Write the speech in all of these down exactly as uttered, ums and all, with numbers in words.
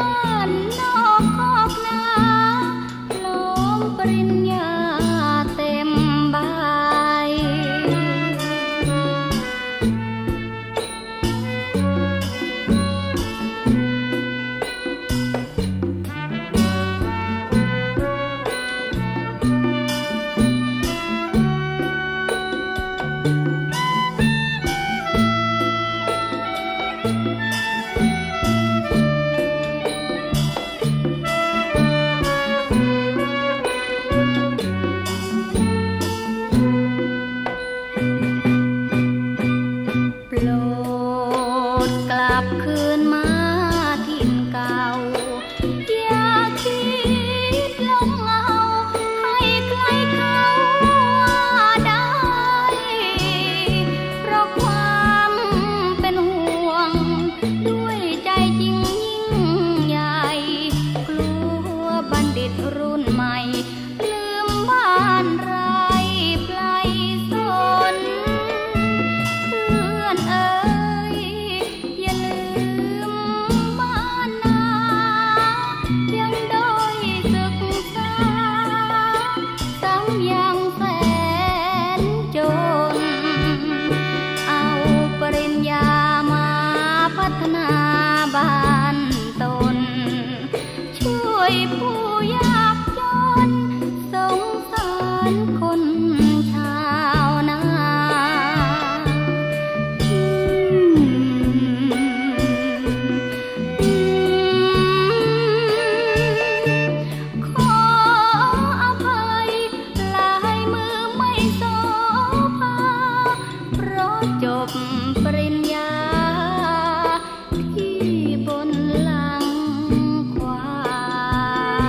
านนอกคอกนาล้อมปริญญาเต็มใบกลับคืนมาถิ่นเก่าอย่าคิดลงเอาให้ใครเขาว่าได้เพราะความเป็นห่วงด้วยใจจริงยิ่งใหญ่กลัวบัณฑิตรุ่นใหม่ลืมบ้านไรไพลสนเพื่อนเอ๋ยยังด้อยศึกษาสังยังแสนจนเอาปริญญามาพัฒนาบ้านตนช่วยผู้ยากจนสงสารคนชาวนาจบปริญญาที่บนหลังควาย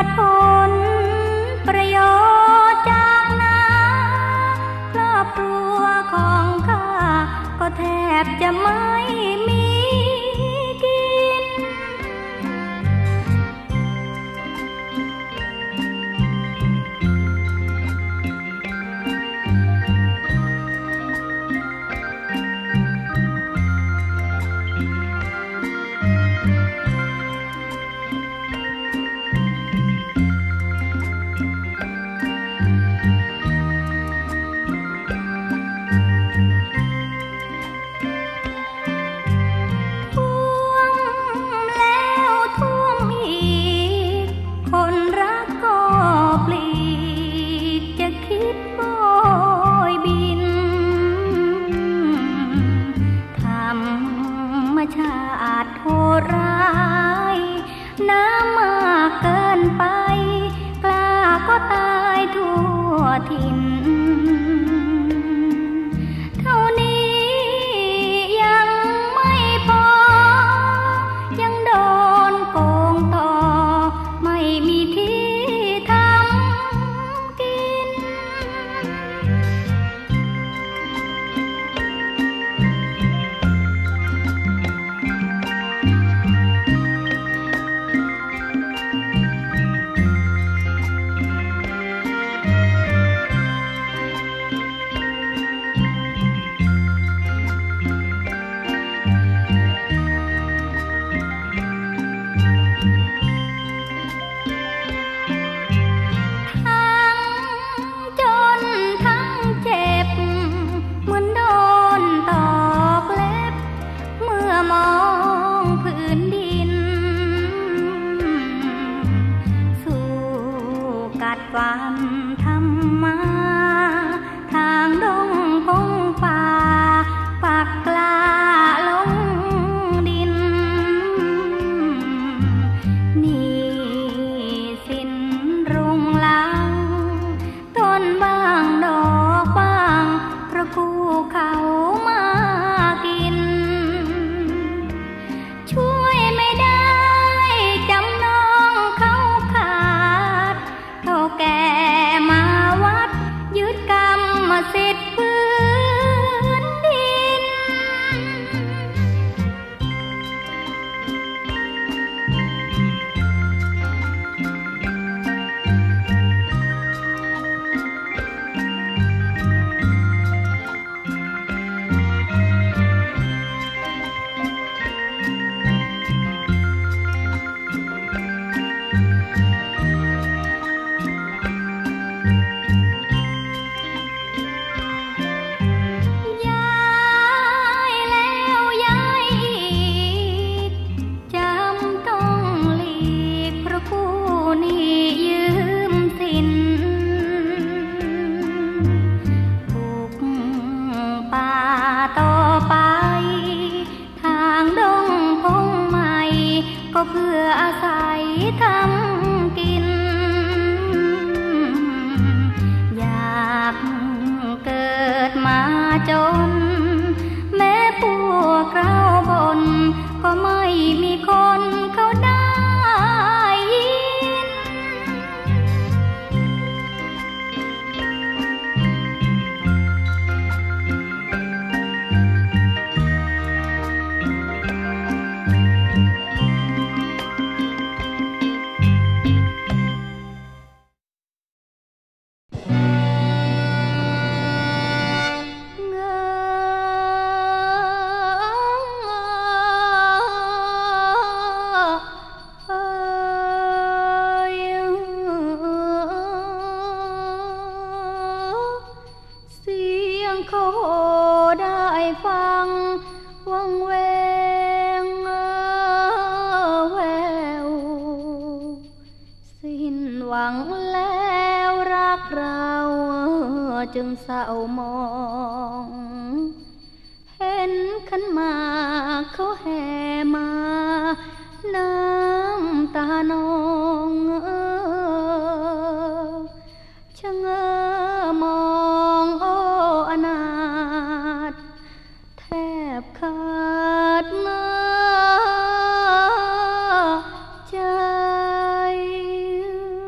ดผลประโยชน์จากนาครอบครัวของข้าก็แทบจะไม่มีกินโหดร้ายน้ำมากเกินไปกล้าก็ตายทั่วถิ่นเท่านี้ยังไม่พอยังโดนโกงต่อไม่มีที่ทำกินมองพื้นดินสู้กัดฟันทำมาทางดงพงป่าปักกล้าลงดินนี่สิ้นรุงลังต้นบางดอกบางเพราะคู่เขามากินช่วยไม่ได้จำนองเขาขาดเท่าแก่มาวัดยึดกรรมสิทธิ์พื้นดินก็เพื่ออาศัยทำกินอยากเกิดมาจนแม้พวกเราบ่นก็ไม่มีคนเขาได้ยินเขาได้ฟังวังเวงแววสิ้นหวังแล้วรักเราจึงเศร้ามองเห็นขันหมากเขาแห่มาน้ำตานองชะเง้อมองโอ้อนาถแทบขาดเนื้อใจ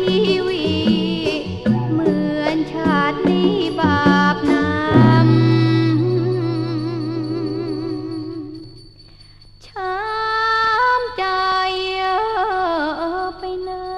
วีเหมือนชาตินี้บาปนำช้ำใจไปนาน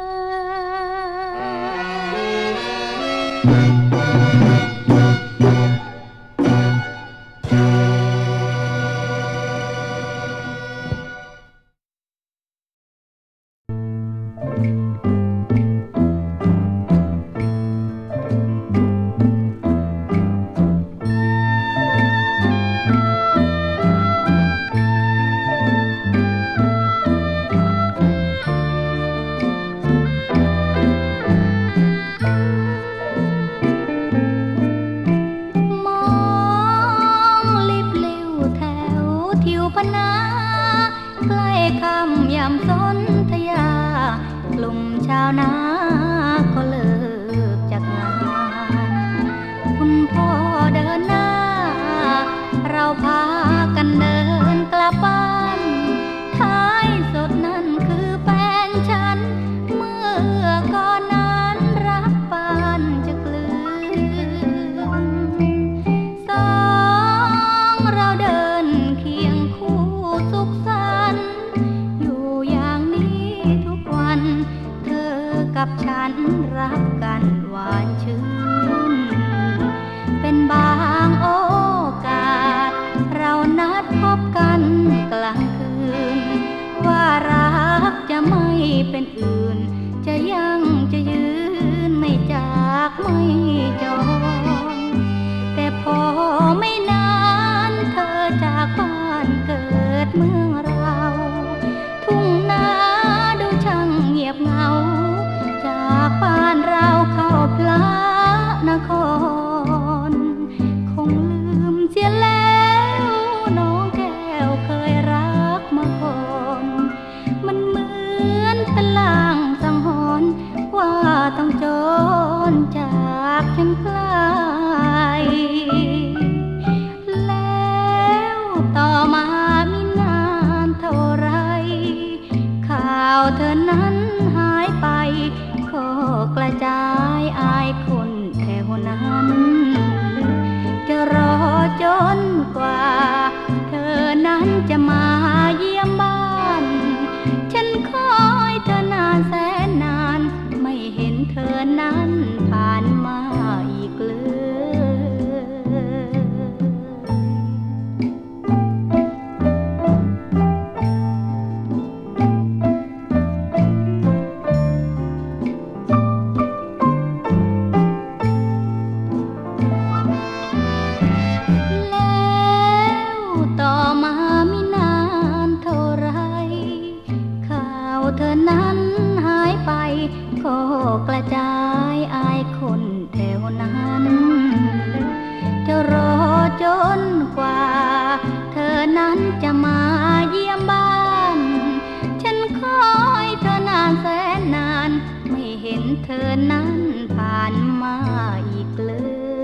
กับฉันรักกันหวานชื่นเป็นบางโอกาสเรานัดพบกันกลางคืนว่ารักจะไม่เป็นอื่นจะยังจะยืนไม่จากไม่จองแต่พอไม่นานเธอจากบ้านเกิดเมืองเราทุ่งนาดูช่างเงียบเหงาจากบ้านเราเข้าพระนครคงลืมเสียแล้วน้องแก้วเคยรักมาก่อนมันเหมือนเป็นลางสังหรณ์ว่าต้องจรจากฉันไกลแล้วต่อมาไม่นานเท่าไรข่าวเธอนั้นหายไปก็กระจายอายคนแถวนั้นจะรอจนกว่าเธอนั้นจะมาเยี่ยมบ้านฉันคอยเธอนานแสนนานไม่เห็นเธอนั้นผ่านมาอีกเลยก็กระจายอายคนแถวนั้นจะรอจนกว่าเธอนั้นจะมาเยี่ยมบ้านฉันคอยเธอนานแสนนานไม่เห็นเธอนั้นผ่านมาอีกเลย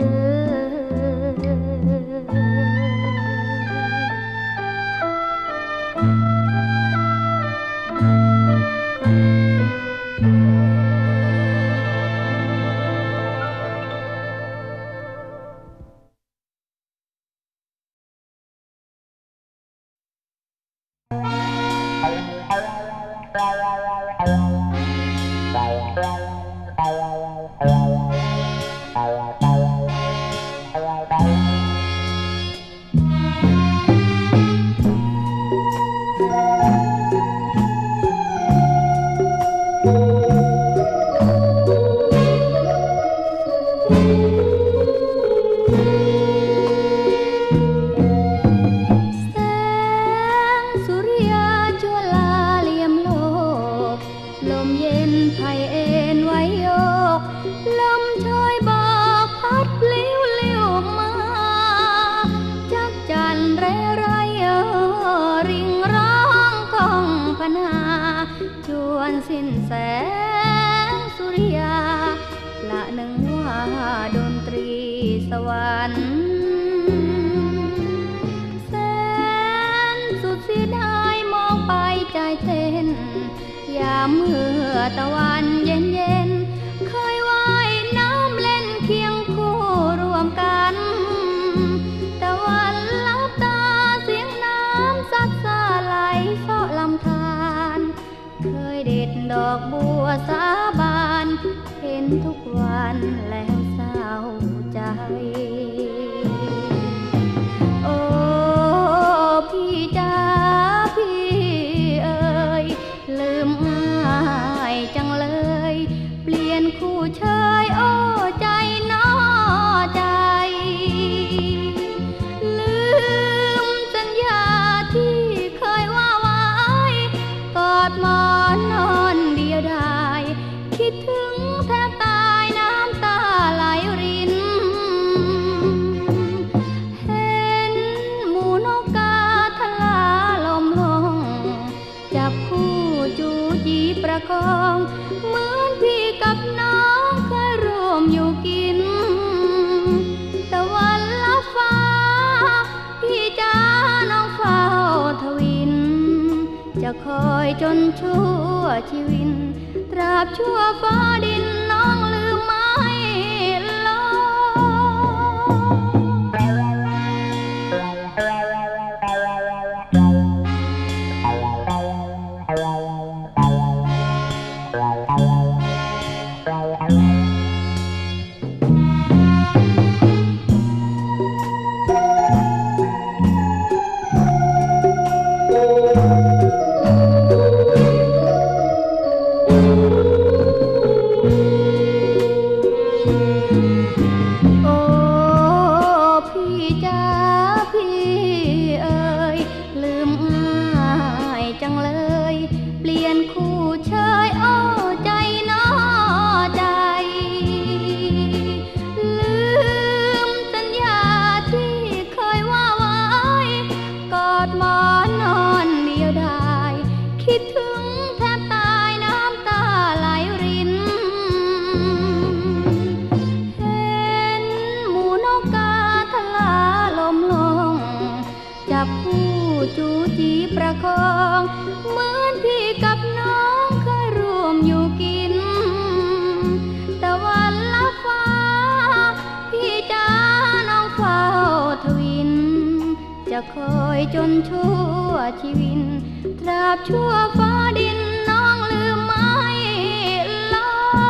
สิ้นแสงสุริยาละหนึ่งว่าดนตรีสวรรค์แสนสุดเสียดายมองไปใจเต้นยามเมื่อตะวันเย็นเย็นสาบานเห็นทุกวันแล้วเศร้าใจโอ้พี่จ๋าพี่เอ๋ยลืมง่ายจังเลยเปลี่ยนคู่เชยโอ้ใจน้อใจลืมสัญญาที่เคยว่าไว้กอดหมอนนอนเดียวดายคิดถึงแทบตายน้ำตาไหลรินเห็นหมูนกกาทลาลมลงจับคู่จูจีประคองเหมือนพี่กับน้องเคยร่วมอยู่กินแต่วันละฟ้าพี่จ๋าน้องเฝ้าทวินจะคอยจนชั่วชีวิตตราบชั่วฟ้าดินน้องลืมไม่ลงโอ้พี่จ๋าพี่เอ๋ยลืมง่ายจังเลยเปลี่ยนคู่เชยโอ้ใจน้อใจลืมสัญญาที่เคยว่าไว้กอดหมอนนอนเดียวดายคิดถึงแทบตายน้ำตาไหลรินเห็นหมูนกกาทลาลมลงจับคู่จูจีประคองเหมือนพี่กับน้องเคยร่วมอยู่กินแต่วันละฟ้าพี่จ๋าน้องเฝ้าทวินจะคอยจนชั่วชีวิตตราบชั่วฟ้าดินน้องลืมไม่ล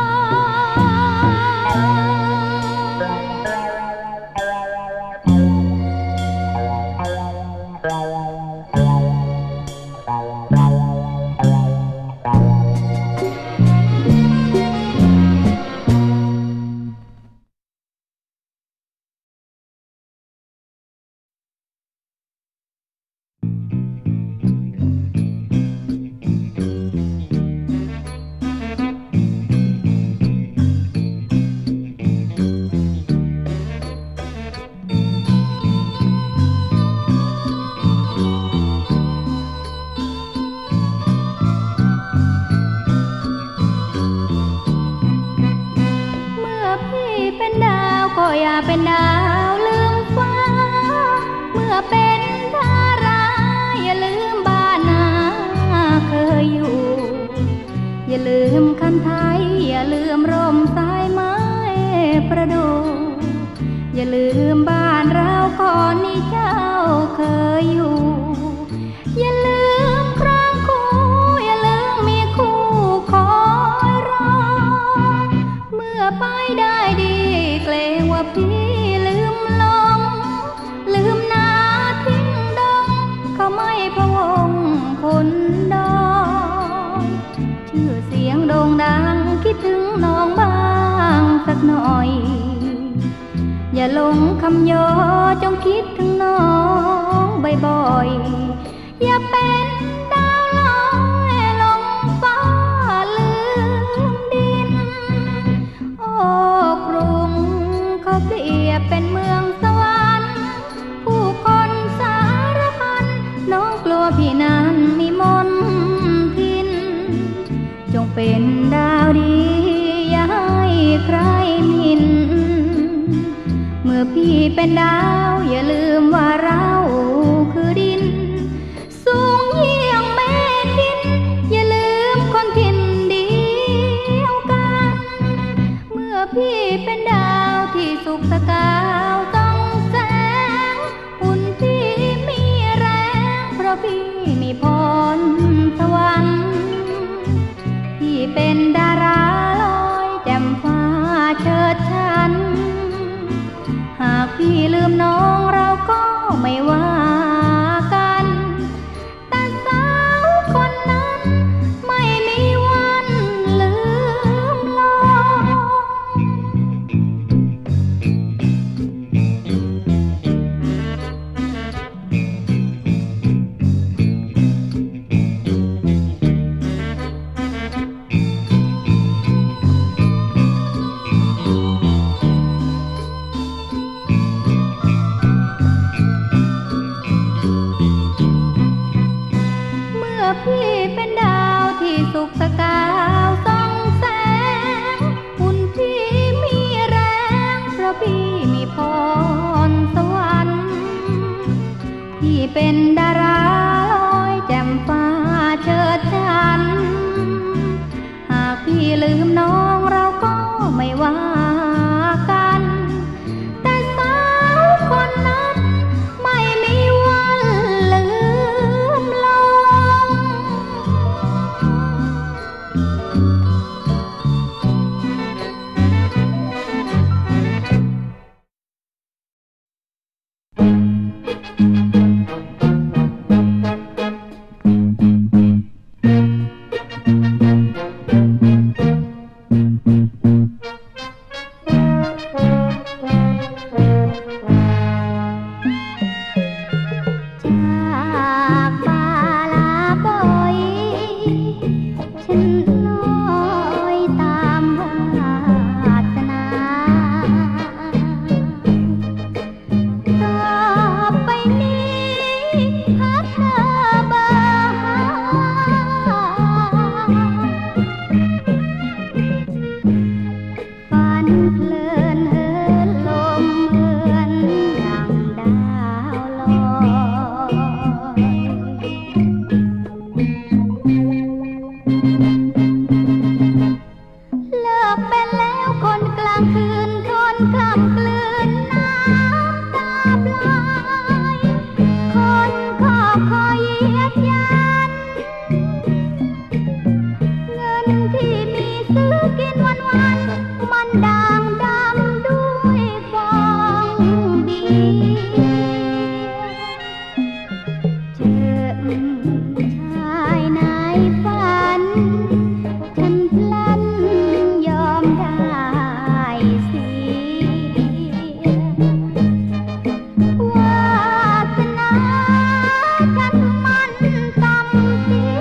ก็อย่าเป็นดาวลืมฟ้าเมื่อเป็นดาราอย่าลืมบ้านนาเคยอยู่อย่าลืมคันไทยอย่าลืมร่มสายไม้ประดู่อย่าลืมบ้านเราก่อนนี้เจ้าเคยอยู่อย่าลืมครองคู่อย่าลืมมีคู่คอยรอเมื่อไปได้ดีเกรงว่าพี่ลืมลงลืมนาทิ้งดงเขาไม่พะวงคนดองชื่อเสียงโด่งดังคิดถึงน้องบ้างสักหน่อยอย่าหลงคำย่อจงคิดถึงน้องบ่อยๆอย่าเป็นดาวลอยลงฟ้าลืมดินโอ้กรุงเขาเปรียบเป็นเมืองสวรรค์ผู้คนสารพันน้องกลัวพี่นั้นมีมนทินจงเป็นดาวดีอย่าให้ใครหมิ่นเมื่อพี่เป็นดาวอย่าลืมว่าเราคือดินสูงเยี่ยงแม่ทินอย่าลืมคนทินเดียวกันเมื่อพี่เป็นดาวที่สุขสกาวต้องแสงอุ่นพี่มีแรงเพราะพี่มีพรสวรรค์พี่เป็นดาราพี่ลืมน้องเราก็ไม่ว่ากันแต่สาวคนนั้นไม่มีวันลืมลองพี่เป็นดาวที่สุกสกาวส่องแสงหุ่นพี่มีแรงเพราะพี่มีพรสวรรค์พี่เป็นดาราลอยแจ่มฟ้าเชิดฉันหากพี่ลืมน้องเราก็ไม่ว่ากันแต่สาวคนนั้นไม่มีวันลืมลงจากบาลาบอยฉันลอยตามวาสนาต่อไปนี้พัดเธอบาฝันเพลินเหินลมเหมือนดังดาวลอยเลิกเป็นแล้วคนกลางคืนทนคลำกลืนน้ำตาปลายคนขอคอยเหยียดยันเงินที่มีซื้อกินวันวันมันด่างดำด้วยฟองเบียร์เจอชายในฝันฉันพลันยอมได้เสียวาสนาฉันมันต่ำเสี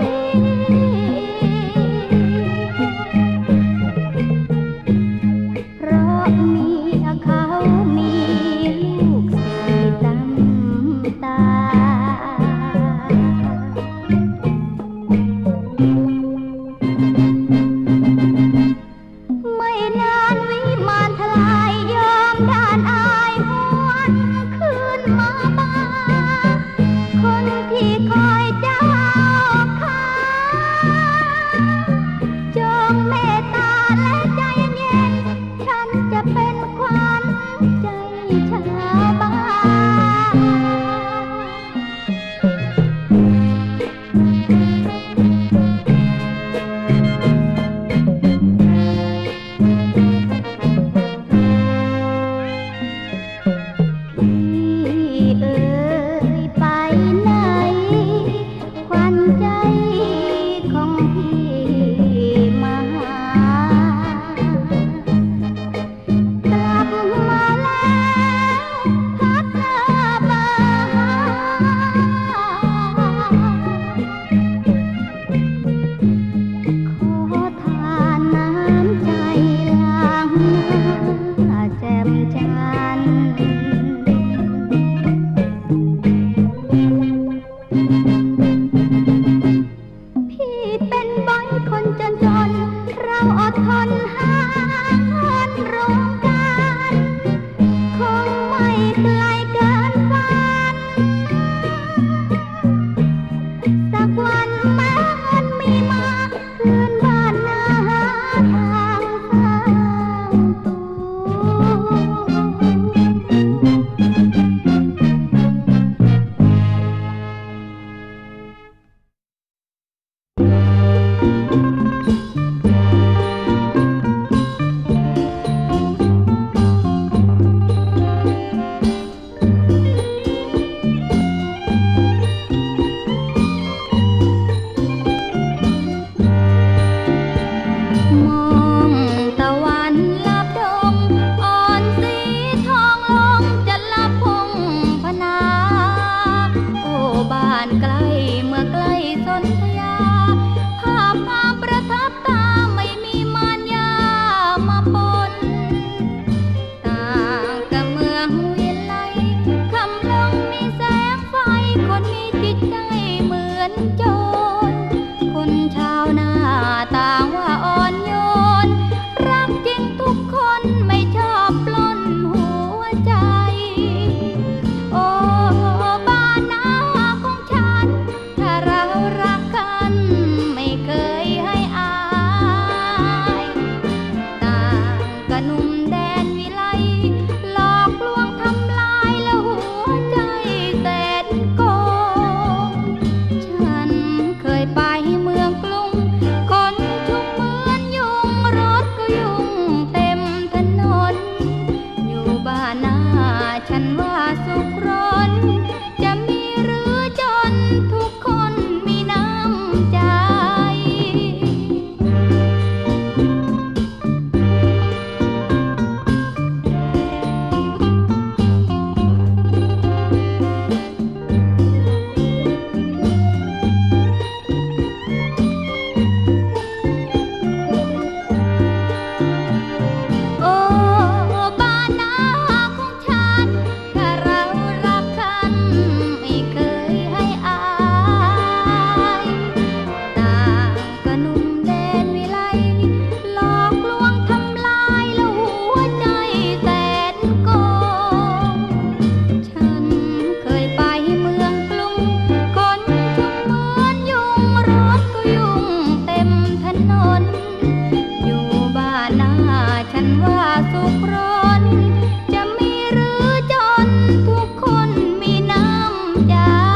ยเพราะเมียเขามีลูกสี่ตำตาไม่นานวิมานทลายยอมด้านอายหวนคืนมาบ้าคนที่คอยเจ้าข้าจงเมตตาและใจเย็นฉันจะเป็นขวัญใจชาวบ้านพี่เอ๋ยไปไหนขวัญใจของพี่มาหากลับมาแล้วพัดเธอบาขอทานน้ำใจล้างหน้าแจ่มจันทร์พี่เป็นบอยคนจนจนเราอดทนหาเงินโรงการคงไม่ไกลเกินฝันสักวันแม้เงินมีมาคืนบ้านนาหาทางสร้างตัวานไกลเมื่อใกล้สนธยาภาพงามประทับตาไม่มีมารยามาปนต่างกับเมืองวิไลคำลงมีแสงไฟคนมีจิตใจเหมือนโจรคนชาวนาต่างว่าอ่อนโยนรักจริงทุกคนไม่ชอบปล้นหัวใจโอ้บ้านนาของฉันถ้าเรารักกันไม่เคยให้อายต่างกับหนุ่มแดนวิไลหลอกลวงทำลายแล้วหัวใจแสนโกงฉันเคยไปเมืองกรุงคนชุมเหมือนยุงรถก็ยุ่งเต็มถนนอยู่บ้านนาฉันว่าสุขร้อนจะมีหรือจนทุกคนมีน้ำใจโอ้บ้านนาของฉันถ้าเรารักกันไม่เคยให้อายต่างกับหนุ่มแดนวิไลหลอกลวงทำลายแล้วหัวใจแสนโกงฉันเคยไปเมืองกรุงคนชุมเหมือนยุงรถก็ยุ่งเต็มถนนอยู่บ้านนาฉันว่าสุขร้อนจะมีหรือจนทุกคนมีน้ำใจ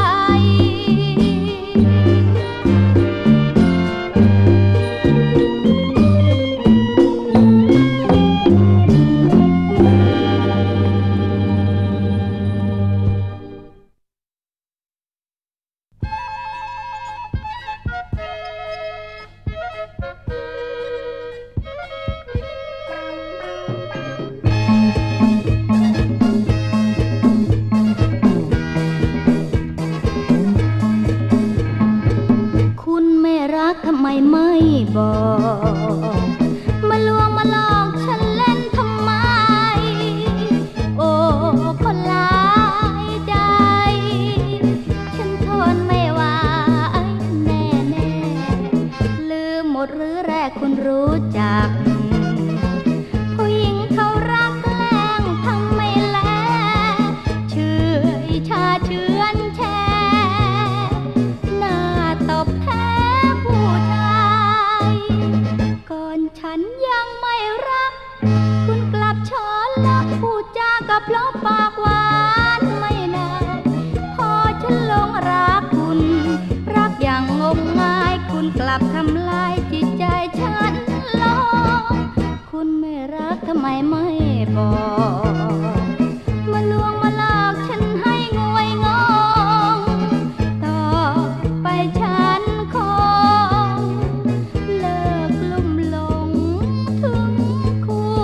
คุณไม่รักทำไมไม่บอกมาลวงมาหลอกฉันเล่นทำไมโอ้คนหลายใจฉันทนไม่ไหวแน่แน่ลืมหมดหรือแรกคุณรู้จักผู้หญิงเขารักแกล้งทำไม่แลเชื่อชาเชื้อนแช่หน้าตบแท้ผู้ชายก่อนฉันยังไม่รักคุณกลับช้อนลักพูดจากับเพราะปากหวานไม่นานพอฉันหลงรักคุณรักอย่างงมงายคุณกลับทำลายจิตใจฉันลงคุณไม่รักทำไมไม่บอกมาลวงมาหลอกฉันให้งวยงงต่อไปฉันคงเลิกลุ่มหลงถึงคุณ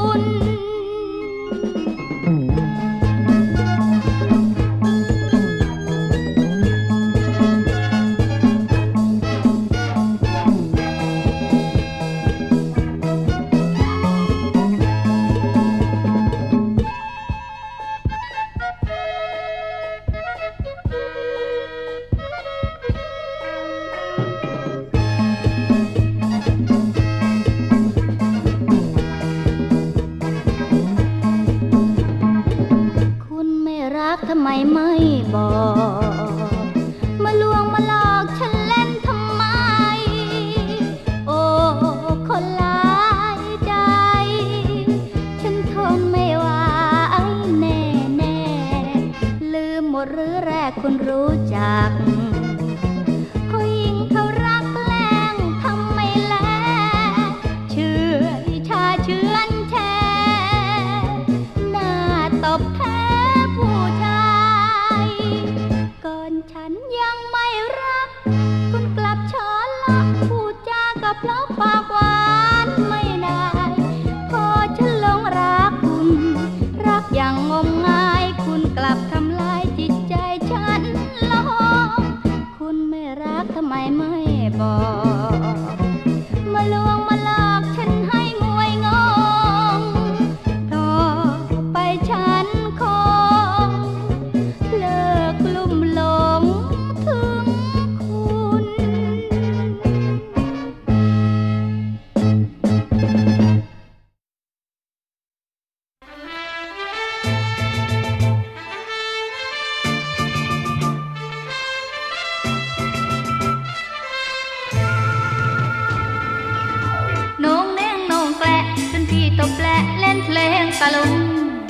ทำไมไม่บอกมาลวงมาหลอกฉันเล่นทำไมโอ้คนหลายใจฉันทนไม่ไหวแน่แน่ลืมหมดหรือแรกคุณรู้จักผู้หญิงเขารักแกล้งทำไม่แลเชื่อชาเชื้อนแช่หน้าตบแท้ผู้ชายก่อนฉันยังไม่รักคุณกลับช้อนลักพูดจากับเพราะปากหวานไม่ได้พอฉันหลงรักคุณรักอย่างงมงายคุณกลับทำลายจิตใจฉันลงคุบอกมาลวงมาหลอกฉันให้มวยงงต่อไปฉันคงเลิกกลุ่มหลงถึงคุณตบและเล่นเพลงตะลุง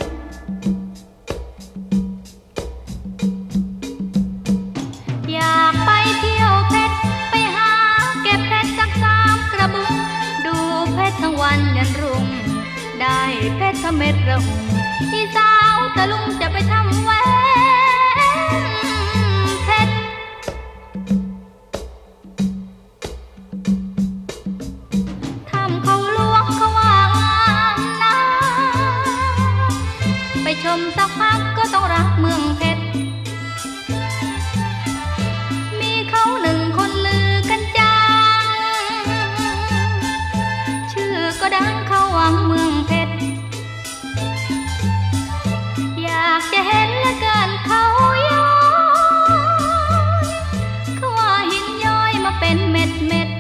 อยากไปเที่ยวเพชรไปหาเก็บเพชรสักสามกระบุงดูเพชรทั้งวันยันรุ่งได้เพชรทำเม็ดระหงอีสาวตะลุงจะไปทำแหวนเพชรทำเขาลวงเขาว่าไปชมสักพักก็ต้องรักเมืองเพชรมีเขาหนึ่งคนลือกันจังชื่อก็ดังเขาวังเมืองเพชรอยากจะเห็นเหลือเกินเขาย้อยเขาว่าหินย้อยมาเป็นเม็ดเม็ด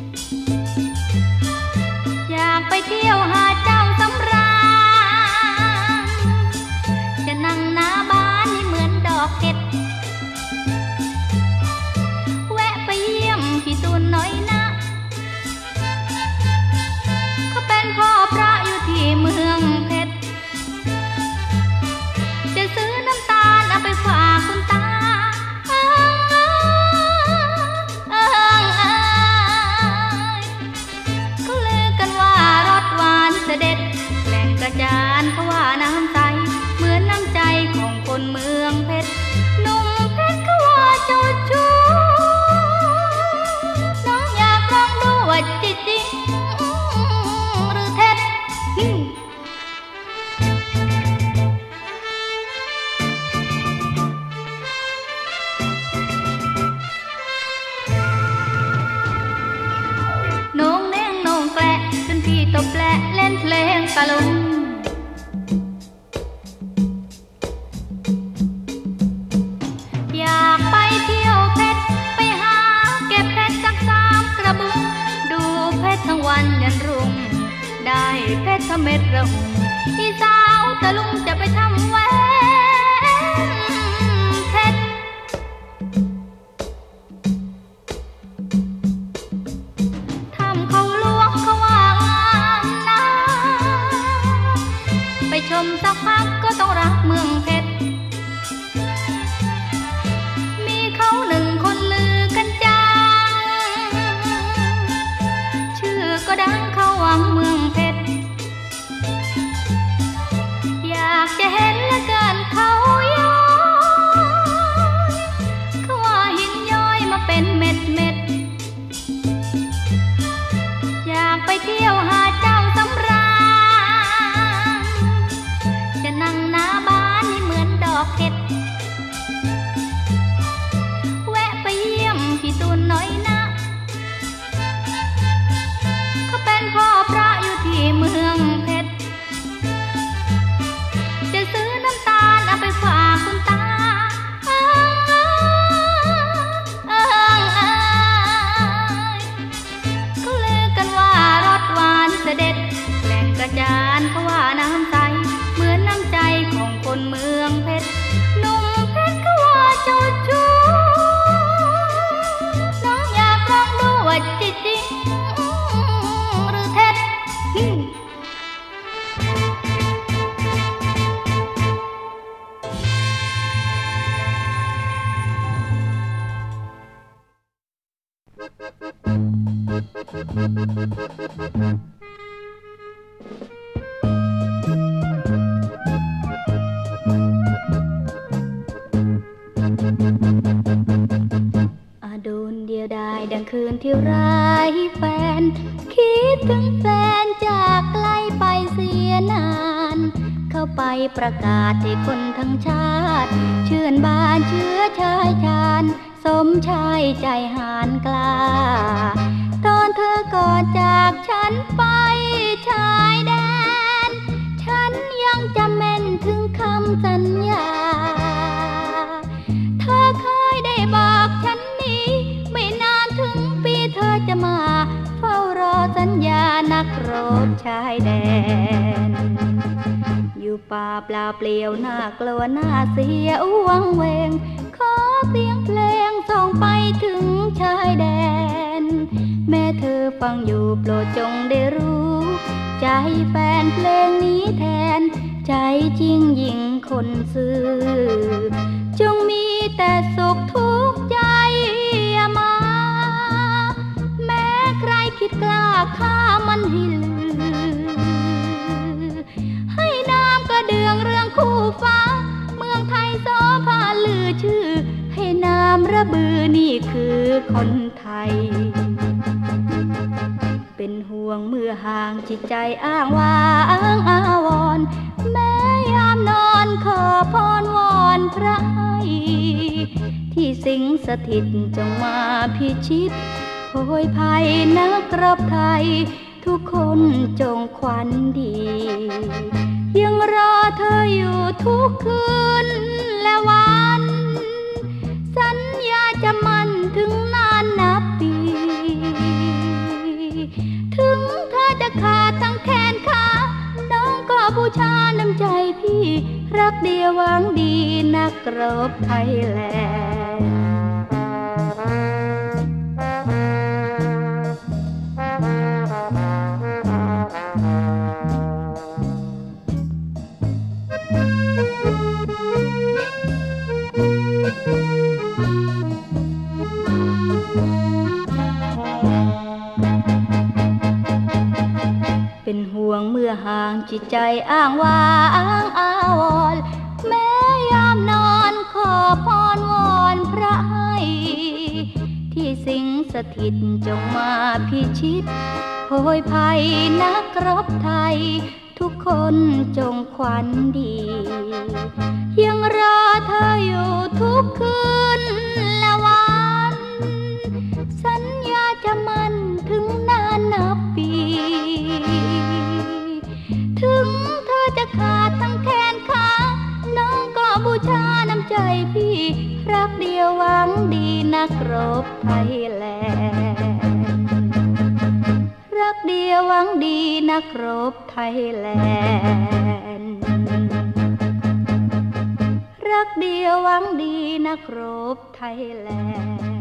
อยากไปเที่ยวหาเจ้าสำราญจะนั่งหน้าบ้านให้เหมือนดอกเห็ดแวะไปเยี่ยมพี่ตูนน้อยนะเขาเป็นพ่อพระอยู่ที่เมืองเพชรจะซื้อน้ำตาลเอาไปฝากคุณตาเอิงเอิงเอิงเอิงเขาลือกันว่ารสหวานเสด็จแหล่งกระจานเขาว่าน้ำใสเหมือนน้ำใจของคนเมืองเพชรหนุ่มเพชรเขาว่าเจ้าชู้น้องอยากลองดูว่าจริงหรือเท็จน้องเน่งน้องแกละจนพี่ตบและเล่นเพลงตะลุงอยากไปเที่ยวเพชรไปหาเก็บเพชรสักสามกระบุงดูเพชรทั้งวันยันรุ่งได้เพชรทำเม็ดระหงอีสาวตะลุงจะไปทำแหวนเพชรทำเขาลวงเขาว่างามนะไปชมสักพักก็ต้องรักเมืองเพชรมีเขาหนึ่งคนลือกันจังชื่อก็ดังเขาวังเมืองเพชรอยากจะเห็นเหลือเกินเขาย้อยเขาว่าหินย้อยมาเป็นเม็ดเม็ดอยากไปเที่ยวหาเจ้าสำราญจะนั่งหน้าบ้านให้เหมือนดอกเห็ดแวะไปเยี่ยมพี่ตูนน้อยนะเขาเป็นพ่อพระอยู่ที่เมืองเพชรจะซื้อน้ำตาลเอาไปฝากคุณตาเอิงเอิงเอิงเอิงเขาลือกันว่ารสหวานเสด็จแหล่งกระจานเขาว่าน้ำใสเหมือนน้ำใจของคนเมืองเพชรหนุ่มเพชรเขาว่าเจ้าชู้น้องอยากลองดูว่าจริงหรือเท็จอาดูนเดียวดายดังคืนที่ไร้แฟนคิดถึงแฟนจากไกลไปเสียนาน เข้าไปประกาศให้คนทั้งชาติชื่นบานเชื้อชายชาญสสมชายใจหานกล้าตอนเธอก่อนจากฉันไปชายแดนฉันยังจำแม่นถึงคำสัญญาเธอเคยได้บอกฉันนี้ไม่นานถึงปีเธอจะมาเฝ้ารอสัญญานักรบชายแดนอยู่ป่าเปล่าเปลี่ยวน่ากลัวน่าเสียวังเวงขอเสียงเพลงส่งไปถึงชายแดนแม่เธอฟังอยู่โปรดจงได้รู้ใจแฟนเพลงนี้แทนใจจริงยิ่งคนซื่อจงมีแต่สุขทุกใจอย่ามาแม้ใครคิดกล้าฆ่ามันให้ลือให้น้ำกระเดืองเรื่องคู่ฟ้าเมืองไทยโสภาลือชื่อให้น้ำระบือนี่คือคนไทยเป็นห่วงเมื่อห่างจิตใจอ้างว้างอาวรณ์แม้ยามนอนขอพรวอนพระให้ที่สิงสถิตจงมาพิชิตโพยภัยนักรบไทยทุกคนจงขวัญดียังรอเธออยู่ทุกคืนและวันสัญญาจะมั่นถึงนานนับปีถึงเธอจะขาดทั้งแขนขาน้องก็บูชาน้ำใจพี่รักเดียวหวังดีนักรบไทยแลนด์เป็นห่วงเมื่อห่างจิตใจอ้างว้างอาวรณ์แม้ยามนอนขอพรวอนพระให้ที่สิงสถิตจงมาพิชิตโพยภัยนักรบไทยทุกคนจงขวัญดียังรอเธออยู่ทุกคืนและวันสัญญาจะมั่นถึงนานนับปีถึงเธอจะขาดทั้งแขนขาน้องก็บูชาน้ำใจพี่รักเดียวหวังดีนักรบไทยแลนด์รักเดียวหวังดีนักรบไทยแลนด์รักเดียวหวังดีนักรบไทยแลนด์